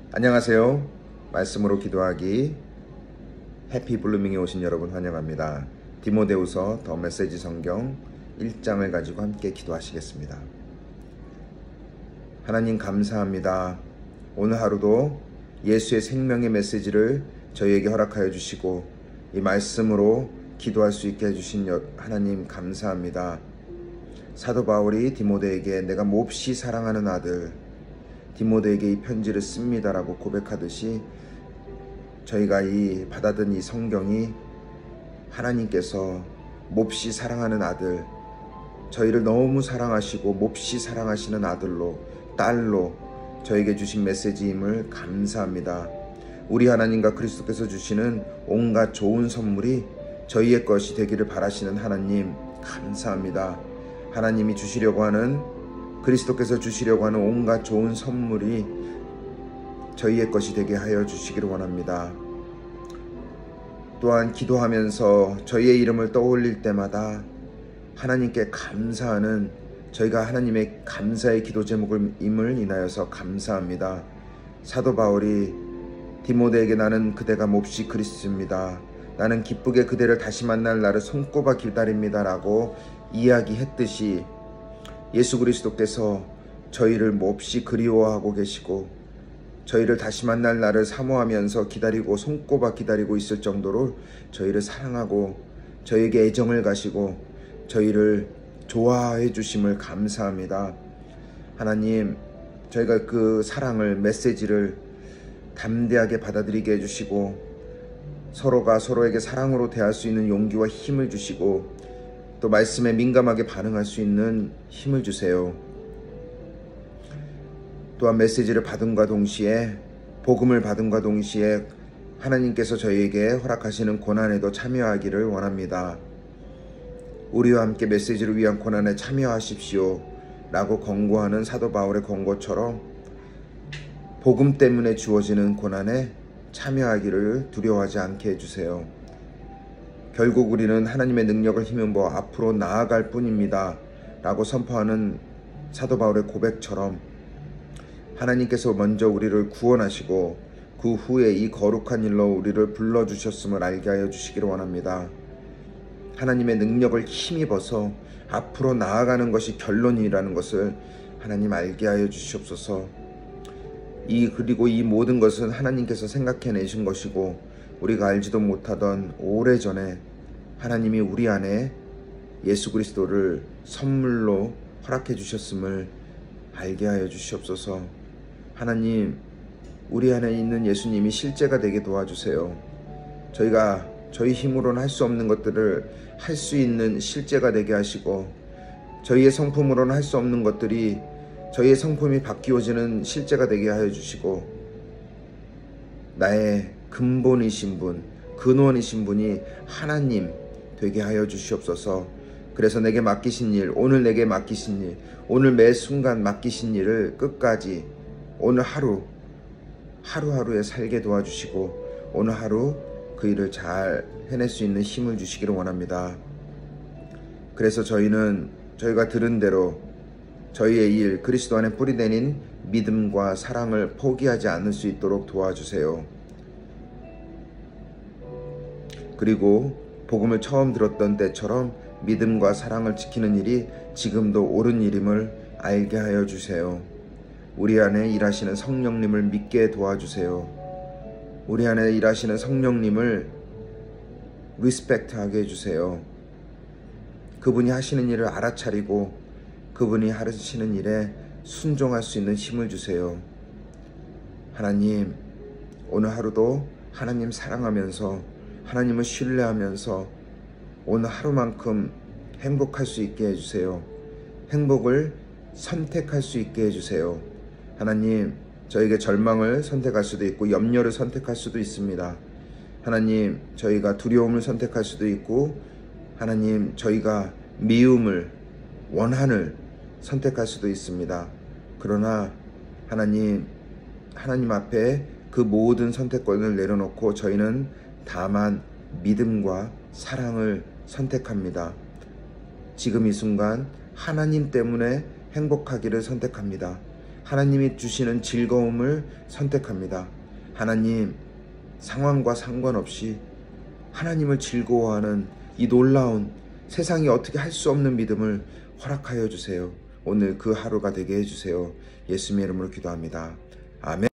안녕하세요. 말씀으로 기도하기 해피 블루밍에 오신 여러분 환영합니다. 디모데후서 더 메시지 성경 1장을 가지고 함께 기도하시겠습니다. 하나님 감사합니다. 오늘 하루도 예수의 생명의 메시지를 저희에게 허락하여 주시고 이 말씀으로 기도할 수 있게 해주신 하나님 감사합니다. 사도 바울이 디모데에게 내가 몹시 사랑하는 아들 디모데에게 이 편지를 씁니다라고 고백하듯이 저희가 받아든 이 성경이 하나님께서 몹시 사랑하는 아들, 저희를 너무 사랑하시고 몹시 사랑하시는 아들로, 딸로 저에게 주신 메시지임을 감사합니다. 우리 하나님과 그리스도께서 주시는 온갖 좋은 선물이 저희의 것이 되기를 바라시는 하나님 감사합니다. 하나님이 주시려고 하는, 그리스도께서 주시려고 하는 온갖 좋은 선물이 저희의 것이 되게 하여 주시기를 원합니다. 또한 기도하면서 저희의 이름을 떠올릴 때마다 하나님께 감사하는, 저희가 하나님의 감사의 기도 제목임을 인하여서 감사합니다. 사도 바울이 디모데에게 나는 그대가 몹시 그리스도입니다. 나는 기쁘게 그대를 다시 만날 날을 손꼽아 기다립니다 라고 이야기했듯이 예수 그리스도께서 저희를 몹시 그리워하고 계시고 저희를 다시 만날 날을 사모하면서 기다리고 손꼽아 기다리고 있을 정도로 저희를 사랑하고 저희에게 애정을 가시고 저희를 좋아해 주심을 감사합니다. 하나님, 저희가 그 사랑을, 메시지를 담대하게 받아들이게 해주시고 서로가 서로에게 사랑으로 대할 수 있는 용기와 힘을 주시고 또 말씀에 민감하게 반응할 수 있는 힘을 주세요. 또한 메시지를 받음과 동시에, 복음을 받음과 동시에 하나님께서 저희에게 허락하시는 고난에도 참여하기를 원합니다. 우리와 함께 메시지를 위한 고난에 참여하십시오 라고 권고하는 사도 바울의 권고처럼 복음 때문에 주어지는 고난에 참여하기를 두려워하지 않게 해주세요. 결국 우리는 하나님의 능력을 힘입어 앞으로 나아갈 뿐입니다 라고 선포하는 사도 바울의 고백처럼 하나님께서 먼저 우리를 구원하시고 그 후에 이 거룩한 일로 우리를 불러주셨음을 알게 하여 주시기를 원합니다. 하나님의 능력을 힘입어서 앞으로 나아가는 것이 결론이라는 것을 하나님 알게 하여 주시옵소서. 그리고 이 모든 것은 하나님께서 생각해내신 것이고 우리가 알지도 못하던 오래전에 하나님이 우리 안에 예수 그리스도를 선물로 허락해 주셨음을 알게 하여 주시옵소서. 하나님, 우리 안에 있는 예수님이 실제가 되게 도와주세요. 저희가 저희 힘으로는 할 수 없는 것들을 할 수 있는 실제가 되게 하시고 저희의 성품으로는 할 수 없는 것들이 저희의 성품이 바뀌어지는 실제가 되게 하여 주시고 나의 근본이신 분, 근원이신 분이 하나님 되게 하여 주시옵소서. 그래서 내게 맡기신 일, 오늘 내게 맡기신 일, 오늘 매 순간 맡기신 일을 끝까지 오늘 하루하루에 살게 도와주시고 오늘 하루 그 일을 잘 해낼 수 있는 힘을 주시기를 원합니다. 그래서 저희가 들은 대로 저희의 일, 그리스도 안에 뿌리내린 믿음과 사랑을 포기하지 않을 수 있도록 도와주세요. 그리고 복음을 처음 들었던 때처럼 믿음과 사랑을 지키는 일이 지금도 옳은 일임을 알게 하여 주세요. 우리 안에 일하시는 성령님을 믿게 도와주세요. 우리 안에 일하시는 성령님을 리스펙트하게 해주세요. 그분이 하시는 일을 알아차리고 그분이 하시는 일에 순종할 수 있는 힘을 주세요. 하나님, 오늘 하루도 하나님 사랑하면서 하나님을 신뢰하면서 오늘 하루만큼 행복할 수 있게 해주세요. 행복을 선택할 수 있게 해주세요. 하나님, 저에게 절망을 선택할 수도 있고 염려를 선택할 수도 있습니다. 하나님, 저희가 두려움을 선택할 수도 있고 하나님, 저희가 미움을, 원한을 선택할 수도 있습니다. 그러나 하나님 앞에 그 모든 선택권을 내려놓고 저희는 다만 믿음과 사랑을 선택합니다. 지금 이 순간 하나님 때문에 행복하기를 선택합니다. 하나님이 주시는 즐거움을 선택합니다. 하나님, 상황과 상관없이 하나님을 즐거워하는 이 놀라운 세상이 어떻게 할 수 없는 믿음을 허락하여 주세요. 오늘 그 하루가 되게 해주세요. 예수님의 이름으로 기도합니다. 아멘.